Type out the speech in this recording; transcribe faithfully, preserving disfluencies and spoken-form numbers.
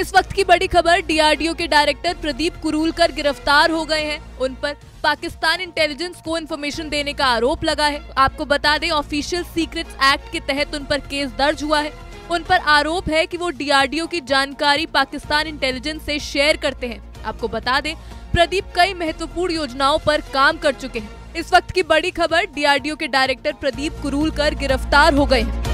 इस वक्त की बड़ी खबर, डीआरडीओ के डायरेक्टर प्रदीप कुरूलकर गिरफ्तार हो गए हैं। उन पर पाकिस्तान इंटेलिजेंस को इन्फॉर्मेशन देने का आरोप लगा है। आपको बता दें, ऑफिशियल सीक्रेट्स एक्ट के तहत उन पर केस दर्ज हुआ है। उन पर आरोप है कि वो डीआरडीओ की जानकारी पाकिस्तान इंटेलिजेंस से शेयर करते हैं। आपको बता दें, प्रदीप कई महत्वपूर्ण योजनाओं पर काम कर चुके हैं। इस वक्त की बड़ी खबर, डीआरडीओ के डायरेक्टर प्रदीप कुरूलकर गिरफ्तार हो गए हैं।